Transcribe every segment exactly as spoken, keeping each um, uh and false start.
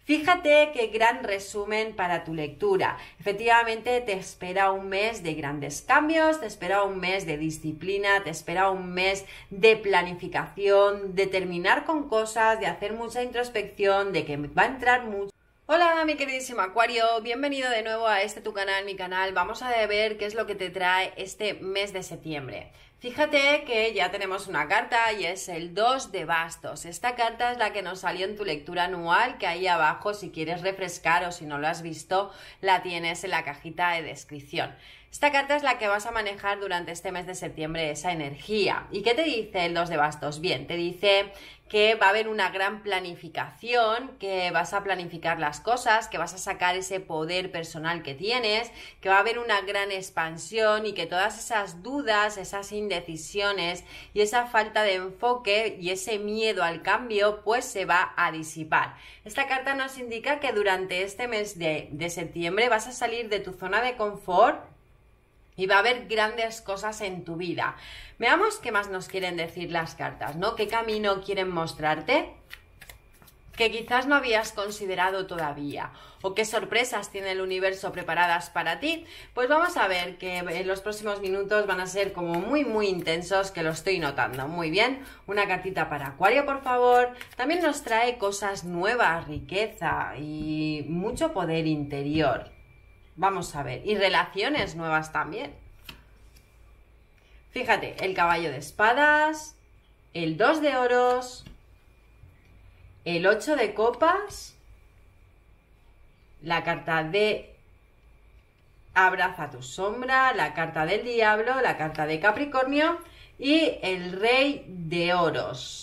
Fíjate qué gran resumen para tu lectura. Efectivamente, te espera un mes de grandes cambios, te espera un mes de disciplina, te espera un mes de planificación, de terminar con cosas, de hacer mucha introspección, de que va a entrar mucho. Hola mi queridísimo Acuario, bienvenido de nuevo a este tu canal, mi canal. Vamos a ver qué es lo que te trae este mes de septiembre. Fíjate que ya tenemos una carta y es el dos de bastos. Esta carta es la que nos salió en tu lectura anual, que ahí abajo, si quieres refrescar o si no lo has visto, la tienes en la cajita de descripción. Esta carta es la que vas a manejar durante este mes de septiembre, esa energía. ¿Y qué te dice el dos de bastos? Bien, te dice que va a haber una gran planificación, que vas a planificar las cosas, que vas a sacar ese poder personal que tienes, que va a haber una gran expansión y que todas esas dudas, esas indecisiones y esa falta de enfoque y ese miedo al cambio, pues se va a disipar. Esta carta nos indica que durante este mes de, de septiembre vas a salir de tu zona de confort y va a haber grandes cosas en tu vida. Veamos qué más nos quieren decir las cartas, ¿no? ¿Qué camino quieren mostrarte que quizás no habías considerado todavía? ¿O qué sorpresas tiene el universo preparadas para ti? Pues vamos a ver que en los próximos minutos van a ser como muy muy intensos, que lo estoy notando. Muy bien, una cartita para Acuario, por favor. También nos trae cosas nuevas, riqueza y mucho poder interior. Vamos a ver, y relaciones nuevas también. Fíjate, el caballo de espadas, el dos de oros, el ocho de copas, la carta de abraza tu sombra, la carta del diablo, la carta de Capricornio y el rey de oros.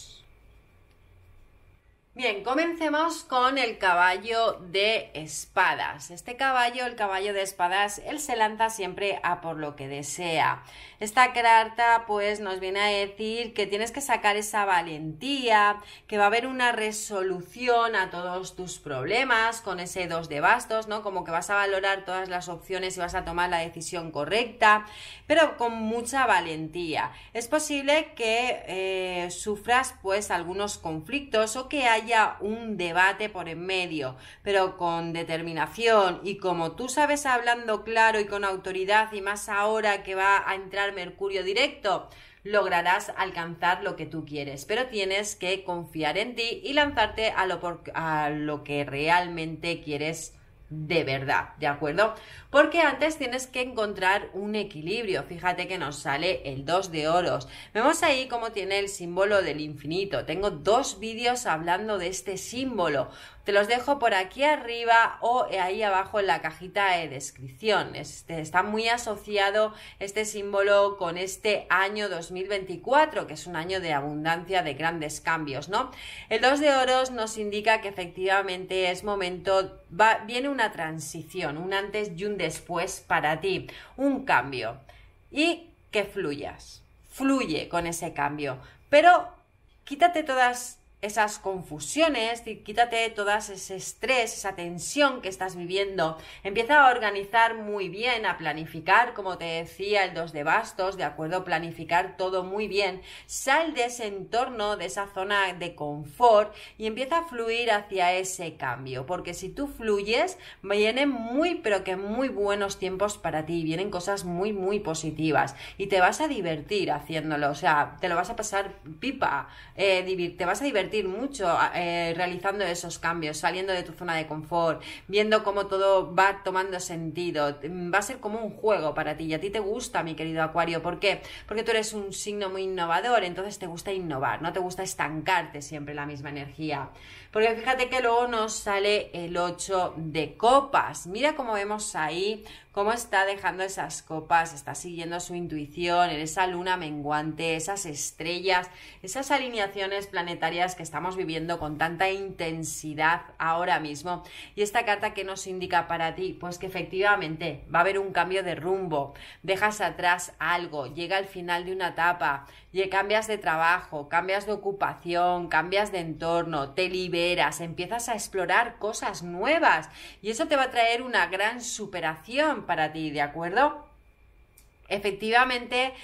Bien, comencemos con el caballo de espadas. Este caballo, el caballo de espadas, él se lanza siempre a por lo que desea. Esta carta pues nos viene a decir que tienes que sacar esa valentía, que va a haber una resolución a todos tus problemas con ese dos de bastos, ¿no? Como que vas a valorar todas las opciones y vas a tomar la decisión correcta, pero con mucha valentía. Es posible que eh, sufras pues algunos conflictos o que haya haya un debate por en medio, pero con determinación y como tú sabes hablando claro y con autoridad, y más ahora que va a entrar Mercurio directo, lograrás alcanzar lo que tú quieres, pero tienes que confiar en ti y lanzarte a lo, por, a lo que realmente quieres de verdad, ¿de acuerdo? Porque antes tienes que encontrar un equilibrio. Fíjate que nos sale el dos de oros. Vemos ahí cómo tiene el símbolo del infinito. Tengo dos vídeos hablando de este símbolo. Te los dejo por aquí arriba o ahí abajo en la cajita de descripción. Este, está muy asociado este símbolo con este año dos mil veinticuatro, que es un año de abundancia, de grandes cambios, ¿no? El dos de oros nos indica que efectivamente es momento, va, viene una transición, un antes y un después para ti, un cambio. Y que fluyas, fluye con ese cambio, pero quítate todas esas confusiones, quítate todo ese estrés, esa tensión que estás viviendo. Empieza a organizar muy bien, a planificar, como te decía el dos de bastos, de acuerdo, planificar todo muy bien. Sal de ese entorno, de esa zona de confort y empieza a fluir hacia ese cambio, porque si tú fluyes, vienen muy, pero que muy buenos tiempos para ti, vienen cosas muy, muy positivas y te vas a divertir haciéndolo, o sea, te lo vas a pasar pipa, eh, te vas a divertir mucho eh, realizando esos cambios, saliendo de tu zona de confort, viendo cómo todo va tomando sentido. Va a ser como un juego para ti y a ti te gusta, mi querido Acuario. ¿Por qué? Porque tú eres un signo muy innovador, entonces te gusta innovar, no te gusta estancarte siempre en la misma energía. Porque fíjate que luego nos sale el ocho de copas. Mira cómo vemos ahí cómo está dejando esas copas, está siguiendo su intuición, en esa luna menguante, esas estrellas, esas alineaciones planetarias que estamos viviendo con tanta intensidad ahora mismo. Y esta carta, ¿qué nos indica para ti? Pues que efectivamente va a haber un cambio de rumbo, dejas atrás algo, llega al final de una etapa, cambias de trabajo, cambias de ocupación, cambias de entorno, te liberas, empiezas a explorar cosas nuevas y eso te va a traer una gran superación para ti, ¿de acuerdo? Efectivamente,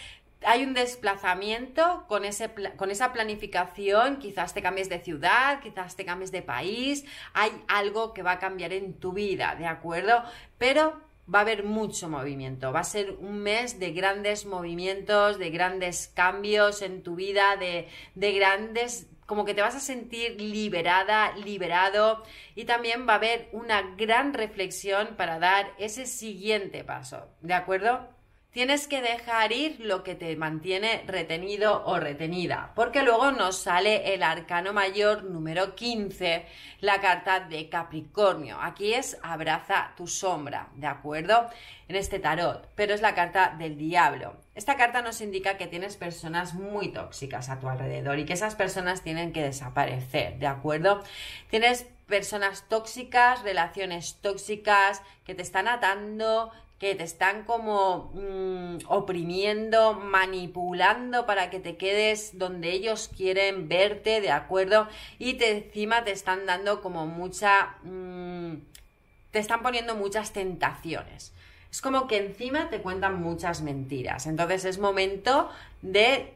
hay un desplazamiento con, ese, con esa planificación, quizás te cambies de ciudad, quizás te cambies de país, hay algo que va a cambiar en tu vida, ¿de acuerdo? Pero va a haber mucho movimiento, va a ser un mes de grandes movimientos, de grandes cambios en tu vida, de, de grandes... como que te vas a sentir liberada, liberado, y también va a haber una gran reflexión para dar ese siguiente paso, ¿de acuerdo? Tienes que dejar ir lo que te mantiene retenido o retenida, porque luego nos sale el arcano mayor número quince, la carta de Capricornio. Aquí es abraza tu sombra, ¿de acuerdo? En este tarot, pero es la carta del diablo. Esta carta nos indica que tienes personas muy tóxicas a tu alrededor y que esas personas tienen que desaparecer, ¿de acuerdo? Tienes personas tóxicas, relaciones tóxicas que te están atando, que te están como mmm, oprimiendo, manipulando para que te quedes donde ellos quieren verte, ¿de acuerdo? Y te, encima te están dando como mucha... Mmm, te están poniendo muchas tentaciones. Es como que encima te cuentan muchas mentiras. Entonces es momento de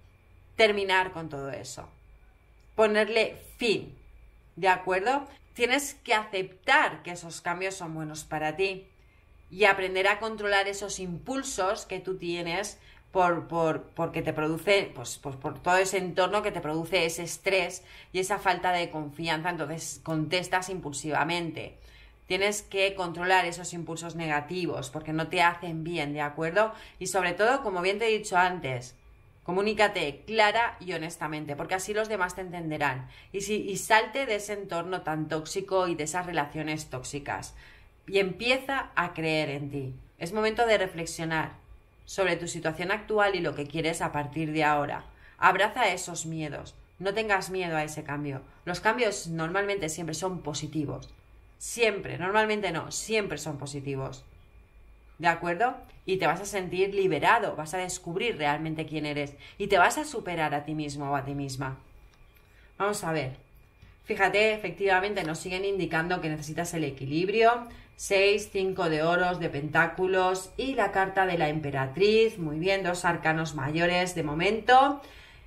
terminar con todo eso. Ponerle fin, ¿de acuerdo? Tienes que aceptar que esos cambios son buenos para ti. Y aprender a controlar esos impulsos que tú tienes por, por, porque te produce, pues, pues por todo ese entorno que te produce ese estrés y esa falta de confianza, entonces contestas impulsivamente. Tienes que controlar esos impulsos negativos porque no te hacen bien, ¿de acuerdo? Y sobre todo, como bien te he dicho antes, comunícate clara y honestamente, porque así los demás te entenderán. Y, si, y salte de ese entorno tan tóxico y de esas relaciones tóxicas. Y empieza a creer en ti. Es momento de reflexionar sobre tu situación actual y lo que quieres a partir de ahora. Abraza esos miedos. No tengas miedo a ese cambio. Los cambios normalmente siempre son positivos. Siempre, normalmente no, siempre son positivos. ¿De acuerdo? Y te vas a sentir liberado, vas a descubrir realmente quién eres y te vas a superar a ti mismo o a ti misma. Vamos a ver. Fíjate, efectivamente nos siguen indicando que necesitas el equilibrio. seis, cinco de oros, de pentáculos y la carta de la emperatriz. Muy bien, dos arcanos mayores de momento.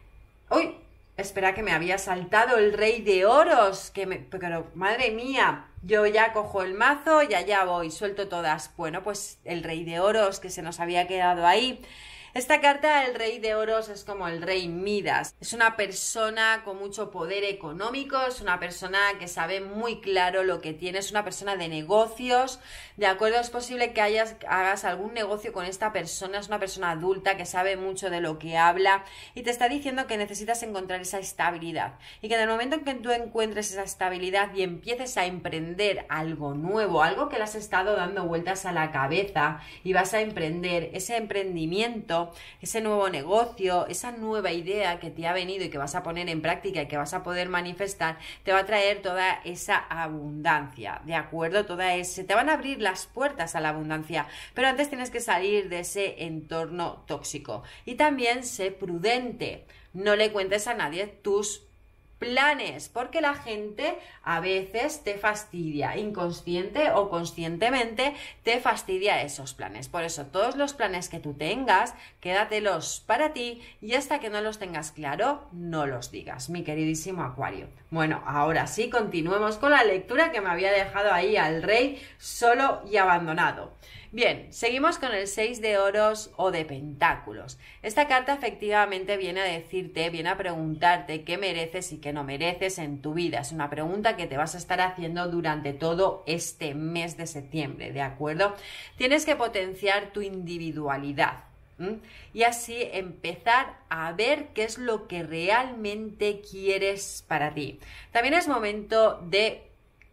¡Uy! Espera, que me había saltado el rey de oros. Que me... Pero, madre mía, yo ya cojo el mazo y allá voy, suelto todas. Bueno, pues el rey de oros que se nos había quedado ahí. Esta carta, el rey de oros, es como el rey Midas. Es una persona con mucho poder económico, es una persona que sabe muy claro lo que tiene, es una persona de negocios, ¿de acuerdo? Es posible que hayas, hagas algún negocio con esta persona, es una persona adulta que sabe mucho de lo que habla y te está diciendo que necesitas encontrar esa estabilidad y que en el momento en que tú encuentres esa estabilidad y empieces a emprender algo nuevo, algo que le has estado dando vueltas a la cabeza y vas a emprender ese emprendimiento, ese nuevo negocio, esa nueva idea que te ha venido y que vas a poner en práctica y que vas a poder manifestar, te va a traer toda esa abundancia, ¿de acuerdo? Toda ese, te van a abrir las puertas a la abundancia, pero antes tienes que salir de ese entorno tóxico. Y también sé prudente, no le cuentes a nadie tus planes, porque la gente a veces te fastidia, inconsciente o conscientemente te fastidia esos planes. Por eso todos los planes que tú tengas, quédatelos para ti y hasta que no los tengas claro, no los digas, mi queridísimo Acuario. Bueno, ahora sí, continuemos con la lectura que me había dejado ahí al rey solo y abandonado. Bien, seguimos con el seis de oros o de pentáculos. Esta carta efectivamente viene a decirte, viene a preguntarte qué mereces y qué no mereces en tu vida. Es una pregunta que te vas a estar haciendo durante todo este mes de septiembre, ¿de acuerdo? Tienes que potenciar tu individualidad. ¿Mm? Y así empezar a ver qué es lo que realmente quieres para ti. También es momento de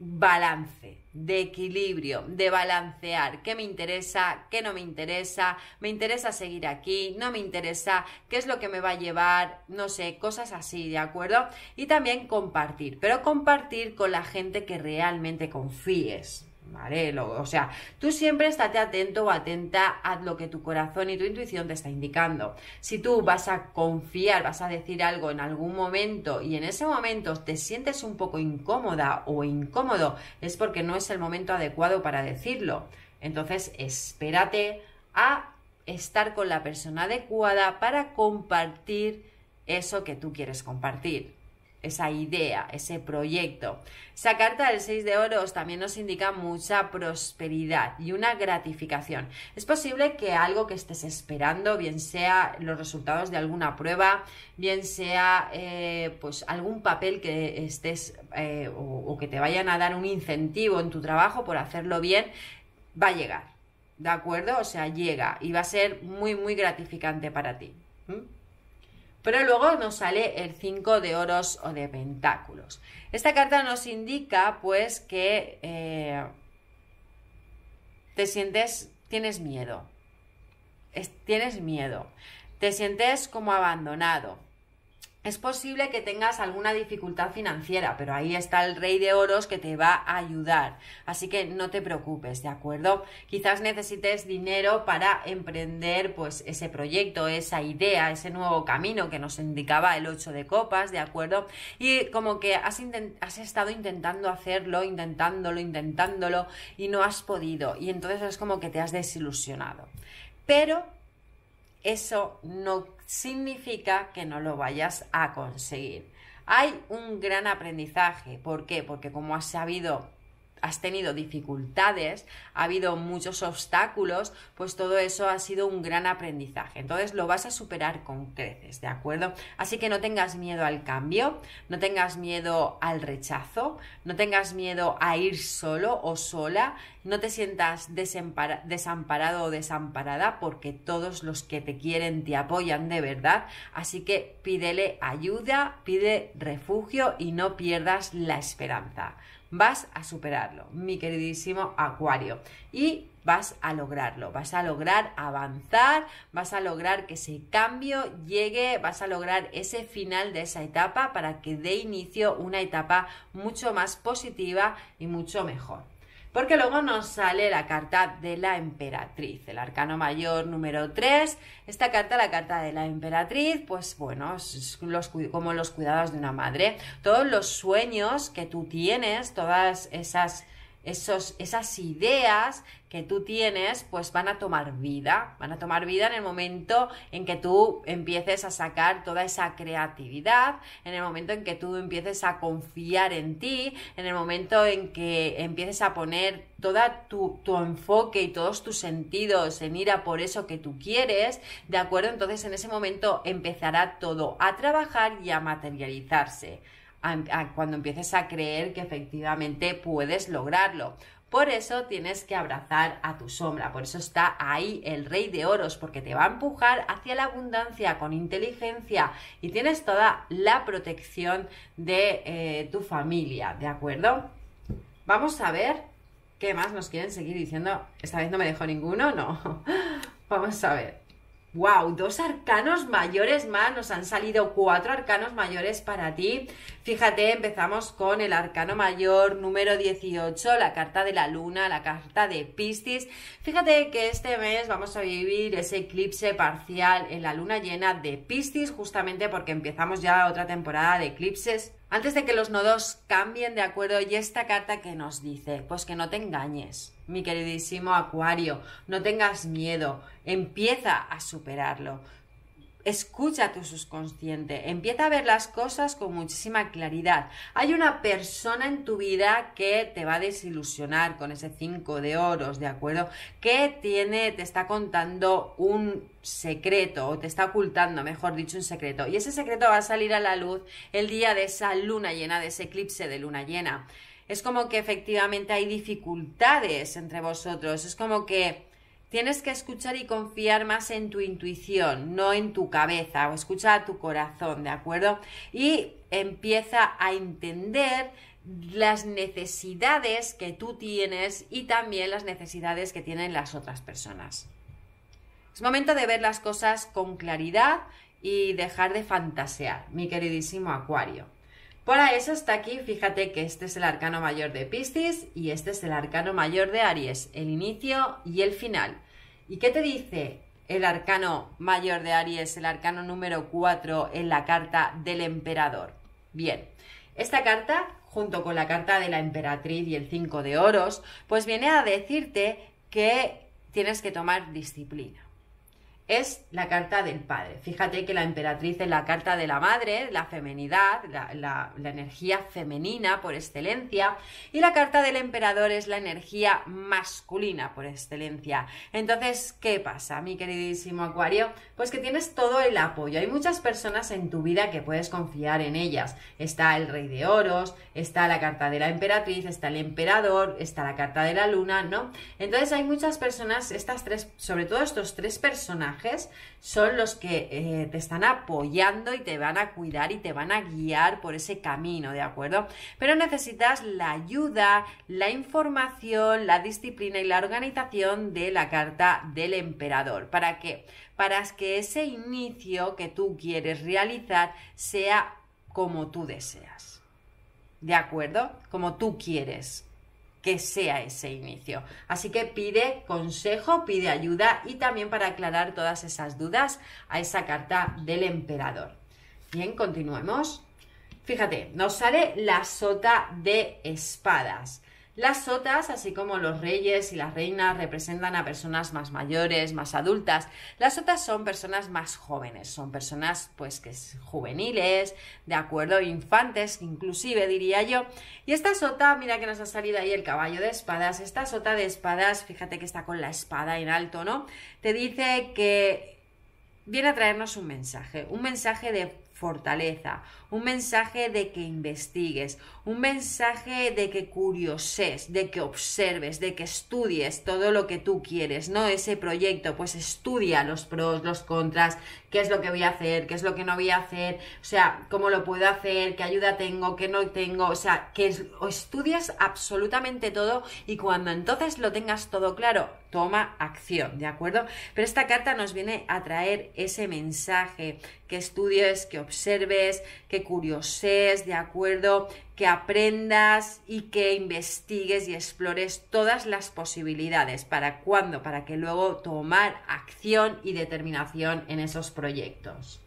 balance, de equilibrio, de balancear qué me interesa, qué no me interesa, me interesa seguir aquí, no me interesa, qué es lo que me va a llevar, no sé, cosas así, ¿de acuerdo? Y también compartir, pero compartir con la gente que realmente confíes. ¿Vale? Lo, o sea, tú siempre estate atento o atenta a lo que tu corazón y tu intuición te está indicando. Si tú vas a confiar, vas a decir algo en algún momento y en ese momento te sientes un poco incómoda o incómodo, es porque no es el momento adecuado para decirlo. Entonces, espérate a estar con la persona adecuada para compartir eso que tú quieres compartir, esa idea, ese proyecto. Esa carta del seis de oros también nos indica mucha prosperidad y una gratificación. Es posible que algo que estés esperando, bien sea los resultados de alguna prueba, bien sea eh, pues algún papel que estés eh, o, o que te vayan a dar un incentivo en tu trabajo por hacerlo bien, va a llegar, ¿de acuerdo? O sea, llega y va a ser muy, muy gratificante para ti. ¿Mm? Pero luego nos sale el cinco de oros o de pentáculos. Esta carta nos indica pues que eh, te sientes, tienes miedo, es, tienes miedo, te sientes como abandonado. Es posible que tengas alguna dificultad financiera, pero ahí está el rey de oros que te va a ayudar. Así que no te preocupes, ¿de acuerdo? Quizás necesites dinero para emprender pues ese proyecto, esa idea, ese nuevo camino que nos indicaba el ocho de copas, ¿de acuerdo? Y como que has, has estado intentando hacerlo, intentándolo, intentándolo y no has podido. Y entonces es como que te has desilusionado. Pero eso no significa que no lo vayas a conseguir. Hay un gran aprendizaje. ¿Por qué? Porque como has sabido, has tenido dificultades, ha habido muchos obstáculos, pues todo eso ha sido un gran aprendizaje. Entonces lo vas a superar con creces, ¿de acuerdo? Así que no tengas miedo al cambio, no tengas miedo al rechazo, no tengas miedo a ir solo o sola, no te sientas desamparado o desamparada, porque todos los que te quieren te apoyan de verdad. Así que pídele ayuda, pide refugio y no pierdas la esperanza. Vas a superarlo, mi queridísimo Acuario, y vas a lograrlo, vas a lograr avanzar, vas a lograr que ese cambio llegue, vas a lograr ese final de esa etapa para que dé inicio una etapa mucho más positiva y mucho mejor. Porque luego nos sale la carta de la emperatriz, el arcano mayor número tres. Esta carta, la carta de la emperatriz, pues bueno, es los, como los cuidados de una madre. Todos los sueños que tú tienes, todas esas, esos, esas ideas que tú tienes, pues van a tomar vida, van a tomar vida en el momento en que tú empieces a sacar toda esa creatividad, en el momento en que tú empieces a confiar en ti, en el momento en que empieces a poner todo tu, tu enfoque y todos tus sentidos en ir a por eso que tú quieres, ¿de acuerdo? Entonces en ese momento empezará todo a trabajar y a materializarse, a, a, cuando empieces a creer que efectivamente puedes lograrlo. Por eso tienes que abrazar a tu sombra, por eso está ahí el rey de oros, porque te va a empujar hacia la abundancia con inteligencia y tienes toda la protección de eh, tu familia, ¿de acuerdo? Vamos a ver qué más nos quieren seguir diciendo. Esta vez no me dejo ninguno, no. Vamos a ver. ¡Wow! Dos arcanos mayores más, nos han salido cuatro arcanos mayores para ti. Fíjate, empezamos con el arcano mayor número dieciocho, la carta de la luna, la carta de Piscis. Fíjate que este mes vamos a vivir ese eclipse parcial en la luna llena de Piscis, justamente porque empezamos ya otra temporada de eclipses. Antes de que los nodos cambien, ¿de acuerdo? Y esta carta que nos dice, pues que no te engañes, mi queridísimo Acuario, no tengas miedo, empieza a superarlo. Escucha tu subconsciente, empieza a ver las cosas con muchísima claridad. Hay una persona en tu vida que te va a desilusionar con ese cinco de oros, ¿de acuerdo? Que tiene, te está contando un secreto, o te está ocultando, mejor dicho, un secreto. Y ese secreto va a salir a la luz el día de esa luna llena, de ese eclipse de luna llena. Es como que efectivamente hay dificultades entre vosotros, es como que tienes que escuchar y confiar más en tu intuición, no en tu cabeza, o escucha a tu corazón, ¿de acuerdo? Y empieza a entender las necesidades que tú tienes y también las necesidades que tienen las otras personas. Es momento de ver las cosas con claridad y dejar de fantasear, mi queridísimo Acuario. Por eso está aquí, fíjate que este es el arcano mayor de Piscis y este es el arcano mayor de Aries, el inicio y el final. ¿Y qué te dice el arcano mayor de Aries, el arcano número cuatro en la carta del emperador? Bien, esta carta, junto con la carta de la emperatriz y el cinco de oros, pues viene a decirte que tienes que tomar disciplina. es la carta del padre. Fíjate que la emperatriz es la carta de la madre, la femenidad, la, la, la energía femenina por excelencia, y la carta del emperador es la energía masculina por excelencia. Entonces, ¿qué pasa, mi queridísimo Acuario? Pues que tienes todo el apoyo. Hay muchas personas en tu vida que puedes confiar en ellas. Está el rey de oros, está la carta de la emperatriz, está el emperador, está la carta de la luna, ¿no? Entonces hay muchas personas, estas tres, sobre todo estos tres personajes, son los que eh, te están apoyando y te van a cuidar y te van a guiar por ese camino, ¿de acuerdo? Pero necesitas la ayuda, la información, la disciplina y la organización de la carta del emperador. ¿Para qué? Para que ese inicio que tú quieres realizar sea como tú deseas, ¿de acuerdo? Como tú quieres que sea ese inicio. Así que pide consejo, pide ayuda y también para aclarar todas esas dudas a esa carta del emperador. Bien, continuemos. Fíjate, nos sale la sota de espadas. Las sotas, así como los reyes y las reinas, representan a personas más mayores, más adultas. Las sotas son personas más jóvenes, son personas pues que es juveniles, de acuerdo, infantes, inclusive diría yo. Y esta sota, mira que nos ha salido ahí el caballo de espadas. Esta sota de espadas, fíjate que está con la espada en alto, ¿no? Te dice que viene a traernos un mensaje, un mensaje de fortaleza, un mensaje de que investigues, un mensaje de que curioses, de que observes, de que estudies todo lo que tú quieres, ¿no? Ese proyecto, pues estudia los pros, los contras, qué es lo que voy a hacer, qué es lo que no voy a hacer, o sea, cómo lo puedo hacer, qué ayuda tengo, qué no tengo, o sea, que estudias absolutamente todo y cuando entonces lo tengas todo claro, toma acción, ¿de acuerdo? Pero esta carta nos viene a traer ese mensaje, que estudies, que observes, que curioses, ¿de acuerdo? Que aprendas y que investigues y explores todas las posibilidades. ¿Para cuándo? Para que luego tomar acción y determinación en esos proyectos.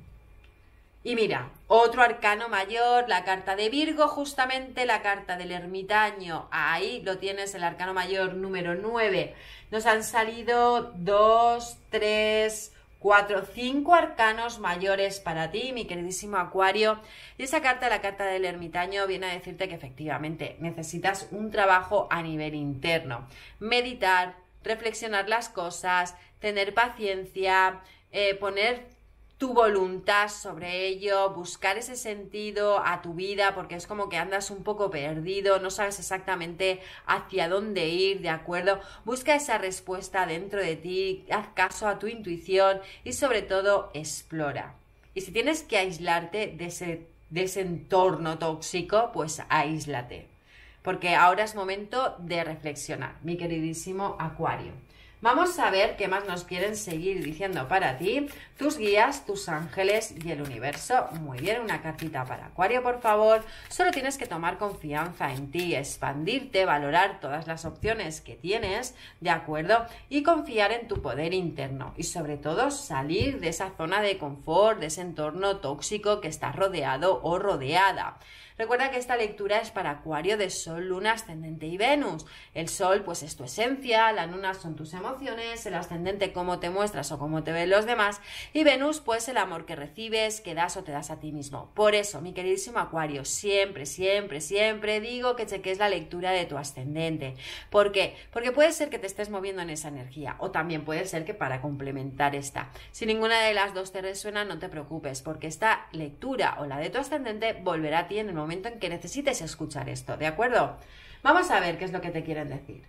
Y mira, otro arcano mayor, la carta de Virgo, justamente la carta del ermitaño. Ahí lo tienes, el arcano mayor número nueve. Nos han salido dos, tres... Cuatro, cinco arcanos mayores para ti, mi queridísimo Acuario. Y esa carta, la carta del ermitaño, viene a decirte que efectivamente necesitas un trabajo a nivel interno. Meditar, reflexionar las cosas, tener paciencia, eh, poner tu voluntad sobre ello, buscar ese sentido a tu vida, porque es como que andas un poco perdido, no sabes exactamente hacia dónde ir, ¿de acuerdo? Busca esa respuesta dentro de ti, haz caso a tu intuición y sobre todo explora. Y si tienes que aislarte de ese, de ese entorno tóxico, pues aíslate, porque ahora es momento de reflexionar, mi queridísimo Acuario. Vamos a ver qué más nos quieren seguir diciendo para ti, tus guías, tus ángeles y el universo. Muy bien, una cartita para Acuario, por favor. Solo tienes que tomar confianza en ti, expandirte, valorar todas las opciones que tienes, ¿de acuerdo? Y confiar en tu poder interno. Y sobre todo salir de esa zona de confort, de ese entorno tóxico que estás rodeado o rodeada. Recuerda que esta lectura es para Acuario de Sol, Luna, Ascendente y Venus. El Sol pues es tu esencia, la Luna son tus emociones, el Ascendente cómo te muestras o cómo te ven los demás y Venus pues el amor que recibes, que das o te das a ti mismo. Por eso, mi queridísimo Acuario, siempre, siempre, siempre digo que cheques la lectura de tu Ascendente. ¿Por qué? Porque puede ser que te estés moviendo en esa energía o también puede ser que para complementar esta. Si ninguna de las dos te resuena, no te preocupes porque esta lectura o la de tu Ascendente volverá a ti en el momento en que necesites escuchar esto, ¿de acuerdo? Vamos a ver qué es lo que te quieren decir.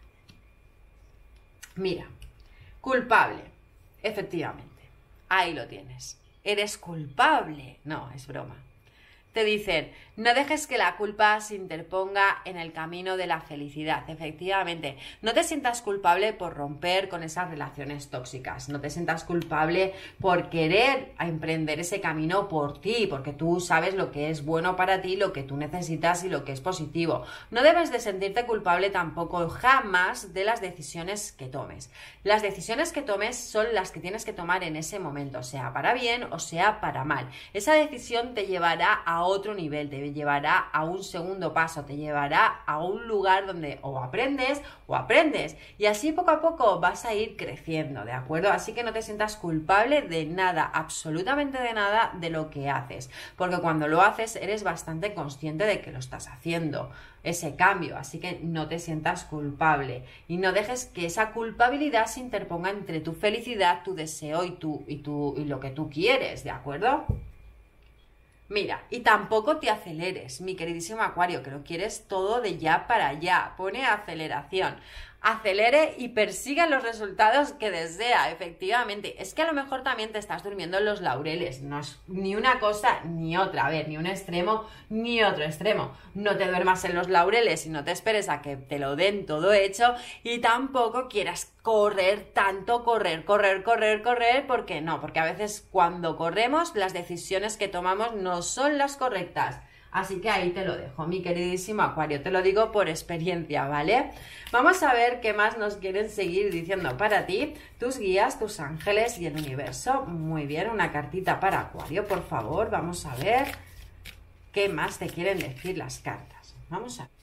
Mira, culpable, efectivamente, ahí lo tienes. ¿Eres culpable? No, es broma. Te dicen, no dejes que la culpa se interponga en el camino de la felicidad. Efectivamente, no te sientas culpable por romper con esas relaciones tóxicas. No te sientas culpable por querer emprender ese camino por ti, porque tú sabes lo que es bueno para ti, lo que tú necesitas y lo que es positivo. No debes de sentirte culpable tampoco jamás de las decisiones que tomes. Las decisiones que tomes son las que tienes que tomar en ese momento, sea para bien o sea para mal. Esa decisión te llevará a a otro nivel, te llevará a un segundo paso, te llevará a un lugar donde o aprendes o aprendes. Y así poco a poco vas a ir creciendo, ¿de acuerdo? Así que no te sientas culpable de nada, absolutamente de nada de lo que haces. Porque cuando lo haces eres bastante consciente de que lo estás haciendo, ese cambio. Así que no te sientas culpable. Y no dejes que esa culpabilidad se interponga entre tu felicidad, tu deseo y, tu, y, tu, y lo que tú quieres, ¿de acuerdo? Mira, y tampoco te aceleres, mi queridísimo Acuario, que lo quieres todo de ya para allá. Pone aceleración. Acelere y persiga los resultados que desea, efectivamente. Es que a lo mejor también te estás durmiendo en los laureles. No es ni una cosa ni otra. A ver, ni un extremo ni otro extremo. No te duermas en los laureles y no te esperes a que te lo den todo hecho. Y tampoco quieras correr tanto, correr, correr, correr, correr. ¿Por qué no? Porque a veces cuando corremos las decisiones que tomamos no son las correctas. Así que ahí te lo dejo, mi queridísimo Acuario, te lo digo por experiencia, ¿vale? Vamos a ver qué más nos quieren seguir diciendo para ti, tus guías, tus ángeles y el universo. Muy bien, una cartita para Acuario, por favor, vamos a ver qué más te quieren decir las cartas. Vamos a ver.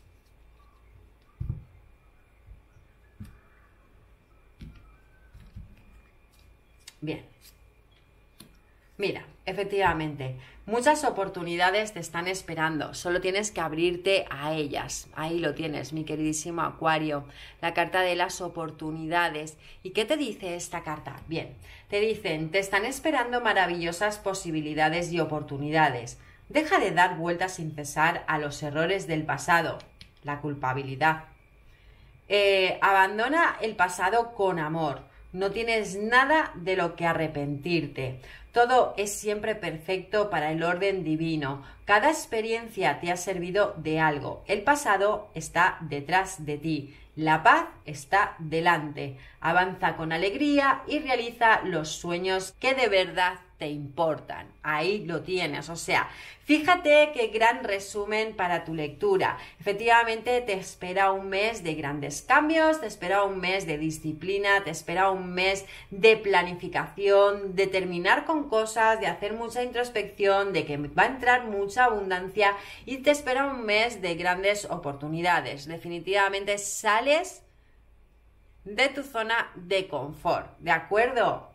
Bien. Mira, efectivamente, muchas oportunidades te están esperando, solo tienes que abrirte a ellas. Ahí lo tienes, mi queridísimo Acuario, la carta de las oportunidades. ¿Y qué te dice esta carta? Bien, te dicen, te están esperando maravillosas posibilidades y oportunidades. Deja de dar vueltas sin cesar a los errores del pasado, la culpabilidad. Eh, abandona el pasado con amor. No tienes nada de lo que arrepentirte. Todo es siempre perfecto para el orden divino. Cada experiencia te ha servido de algo. El pasado está detrás de ti. La paz está delante. Avanza con alegría y realiza los sueños que de verdad te importan. Ahí lo tienes. O sea, fíjate qué gran resumen para tu lectura. Efectivamente, te espera un mes de grandes cambios, te espera un mes de disciplina, te espera un mes de planificación, de terminar con cosas, de hacer mucha introspección, de que va a entrar mucha abundancia y te espera un mes de grandes oportunidades. Definitivamente sales de tu zona de confort, ¿de acuerdo?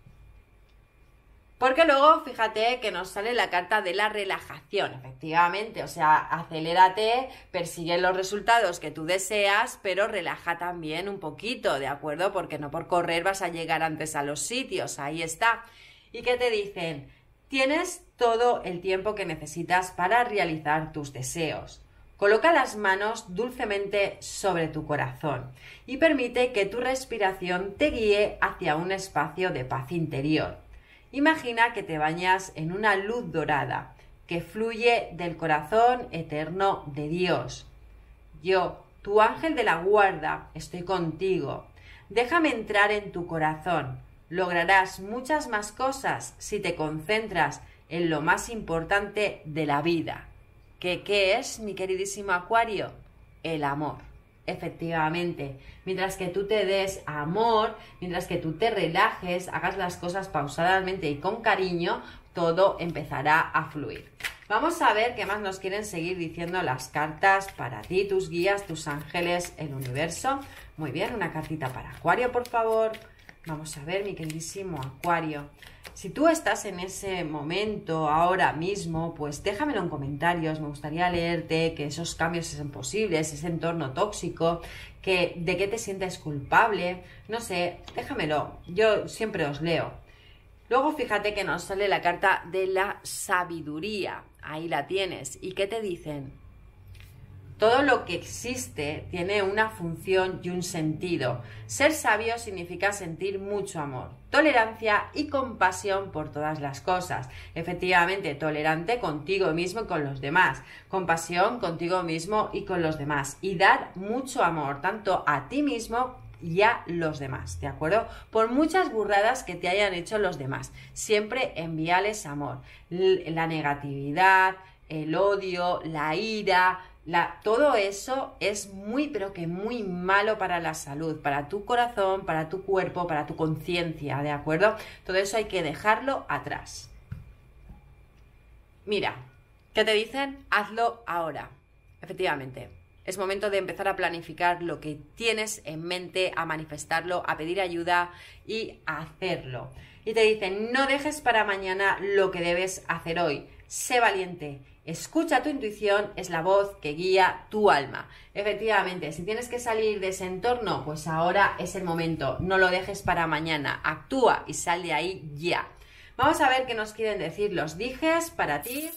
Porque luego, fíjate que nos sale la carta de la relajación, efectivamente, o sea, acelérate, persigue los resultados que tú deseas, pero relaja también un poquito, ¿de acuerdo? Porque no por correr vas a llegar antes a los sitios, ahí está. ¿Y qué te dicen? Tienes todo el tiempo que necesitas para realizar tus deseos. Coloca las manos dulcemente sobre tu corazón y permite que tu respiración te guíe hacia un espacio de paz interior. Imagina que te bañas en una luz dorada que fluye del corazón eterno de Dios. Yo, tu ángel de la guarda, estoy contigo. Déjame entrar en tu corazón. Lograrás muchas más cosas si te concentras en lo más importante de la vida. ¿Qué, qué es, mi queridísimo Acuario? El amor. Efectivamente, mientras que tú te des amor, mientras que tú te relajes, hagas las cosas pausadamente y con cariño, todo empezará a fluir. Vamos a ver qué más nos quieren seguir diciendo las cartas para ti, tus guías, tus ángeles, el universo. Muy bien, una cartita para Acuario, por favor. Vamos a ver, mi queridísimo Acuario. Si tú estás en ese momento ahora mismo, pues déjamelo en comentarios. Me gustaría leerte que esos cambios sean posibles, ese entorno tóxico, que de qué te sientes culpable. No sé, déjamelo. Yo siempre os leo. Luego fíjate que nos sale la carta de la sabiduría. Ahí la tienes. ¿Y qué te dicen? Todo lo que existe tiene una función y un sentido. Ser sabio significa sentir mucho amor, tolerancia y compasión por todas las cosas. Efectivamente, tolerante contigo mismo y con los demás. Compasión contigo mismo y con los demás. Y dar mucho amor, tanto a ti mismo y a los demás, ¿de acuerdo? Por muchas burradas que te hayan hecho los demás, siempre envíales amor. La negatividad, el odio, la ira... La, todo eso es muy, pero que muy malo para la salud, para tu corazón, para tu cuerpo, para tu conciencia, ¿de acuerdo? Todo eso hay que dejarlo atrás. Mira, ¿Qué te dicen? Hazlo ahora. Efectivamente, es momento de empezar a planificar lo que tienes en mente, a manifestarlo, a pedir ayuda y a hacerlo. Y te dicen, no dejes para mañana lo que debes hacer hoy. Sé valiente. Escucha tu intuición, es la voz que guía tu alma. Efectivamente, si tienes que salir de ese entorno, pues ahora es el momento. No lo dejes para mañana. Actúa y sal de ahí ya. Vamos a ver qué nos quieren decir los dijes para ti.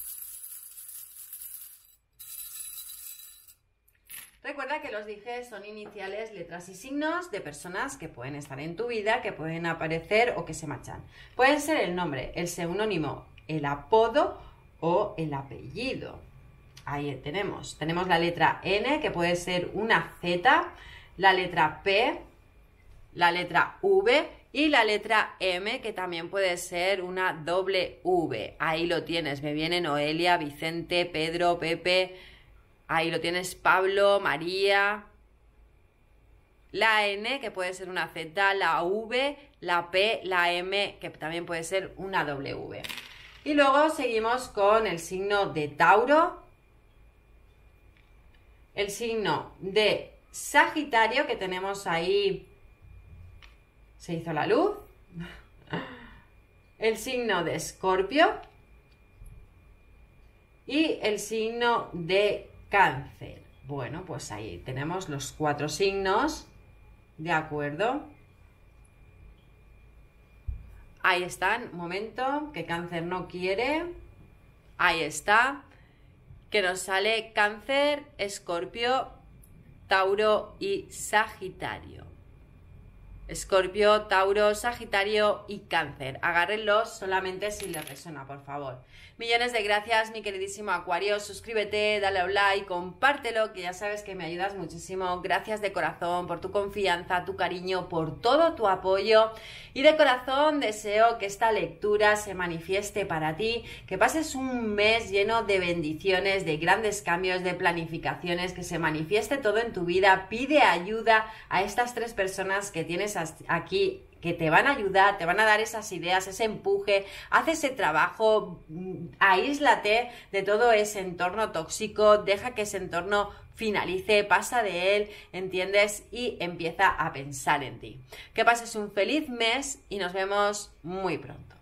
Recuerda que los dijes son iniciales, letras y signos de personas que pueden estar en tu vida, que pueden aparecer o que se marchan. Pueden ser el nombre, el seudónimo, el apodo o el apellido. Ahí tenemos. Tenemos la letra N, que puede ser una Z, la letra P, la letra V y la letra M, que también puede ser una doble V. Ahí lo tienes. Me viene Noelia, Vicente, Pedro, Pepe. Ahí lo tienes, Pablo, María. La N, que puede ser una Z, la V, la P, la M, que también puede ser una W. Y luego seguimos con el signo de Tauro, el signo de Sagitario, que tenemos ahí, se hizo la luz, el signo de Escorpio y el signo de Cáncer. Bueno, pues ahí tenemos los cuatro signos, ¿de acuerdo? Ahí están, momento, que Cáncer no quiere. Ahí está, que nos sale Cáncer, Escorpio, Tauro y Sagitario. Escorpio, Tauro, Sagitario y Cáncer. Agárrenlos solamente si les resuena, por favor. Millones de gracias, mi queridísimo Acuario. Suscríbete, dale a un like, compártelo, que ya sabes que me ayudas muchísimo. Gracias de corazón por tu confianza, tu cariño, por todo tu apoyo. Y de corazón deseo que esta lectura se manifieste para ti, que pases un mes lleno de bendiciones, de grandes cambios, de planificaciones, que se manifieste todo en tu vida. Pide ayuda a estas tres personas que tienes aquí, que te van a ayudar, te van a dar esas ideas, ese empuje. Haz ese trabajo, aíslate de todo ese entorno tóxico, deja que ese entorno finalice, pasa de él, ¿entiendes? Y empieza a pensar en ti. Que pases un feliz mes y nos vemos muy pronto.